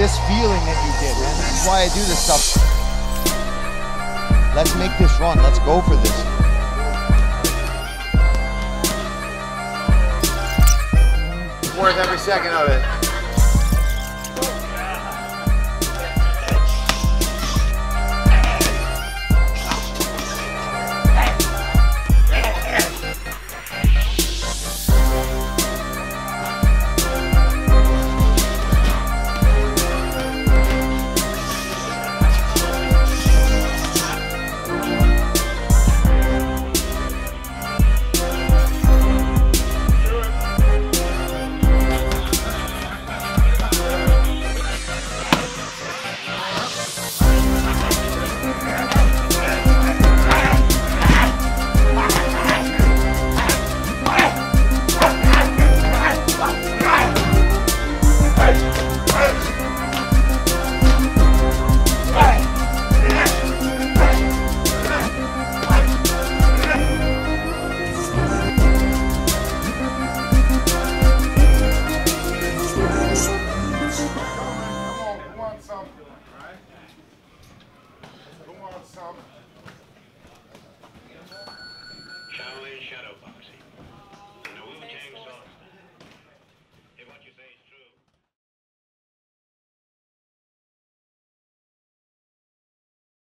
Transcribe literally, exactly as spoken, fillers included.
this feeling that you get, man. This is why I do this stuff. Let's make this run. Let's go for this. It's worth every second of it. Shaolin Shadow.